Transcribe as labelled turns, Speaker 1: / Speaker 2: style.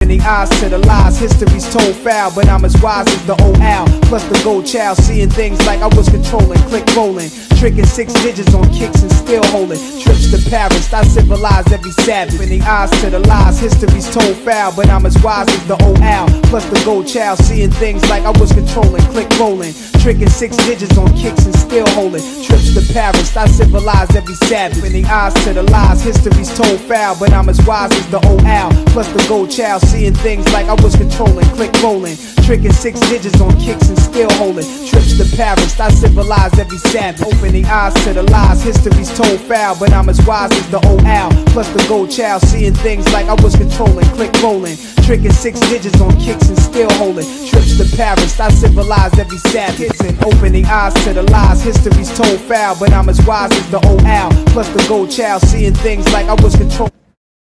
Speaker 1: The eyes to the lies, history's told foul, but I'm as wise as the old owl. Plus the gold child, seeing things like I was controlling, click rolling, tricking 6 digits on kicks and still holding. Trips to Paris, I civilized every savage. The eyes to the lies, history's told foul, but I'm as wise as the old owl. Plus the gold child, seeing things like I was controlling, click rolling, tricking 6 digits on kicks and still holding. Trips to Paris, I civilized every savage. The eyes to the lies, history's told foul, but I'm as wise as the old owl. Plus the gold child, seeing things like I was controlling, click rolling, tricking 6 digits on kicks and still holding. Trips to Paris, I civilized every savage. Open the eyes to the lies, history's told foul, but I'm as wise as the old owl. Plus the gold child, seeing things like I was controlling, click rolling, tricking 6 digits on kicks and still holding. Trips to Paris, I civilized every savage. And open the eyes to the lies, history's told foul, but I'm as wise as the old owl. Plus the gold child, seeing things like I was controlling.